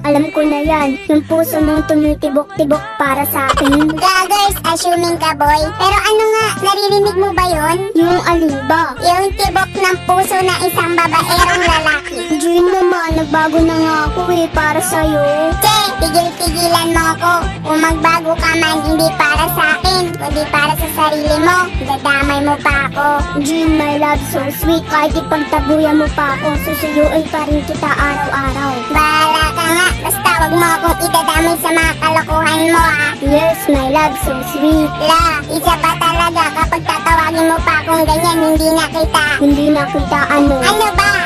alam ko na yan. Yung puso mong tumitibok-tibok para sa akin. Gaggers, assuming ka boy. Pero ano nga, naririnig mo ba yon? Yung aliba. Yung tibok ng puso ng isang babaerong lalaki. Jun naman, nagbago na nga ako para sa'yo. Che, tigil-tigilan mo ako. Kung magbago ka man, hindi para sa akin, kundi para sa sarili mo. Dadamay mo pa ako. Jun, my love, so sweet. Kahit ipagtabuyan mo pa ako, susuyuin pa rin kita araw-araw. Bahala ka nga, basta wag mo akong idadamay sa mga kalokohan mo ha. Yes, my love, so sweet. La, isa pa talaga kapag tatawagin mo pa akong ganyan, hindi na kita. Hindi na kita ano. Ano ba?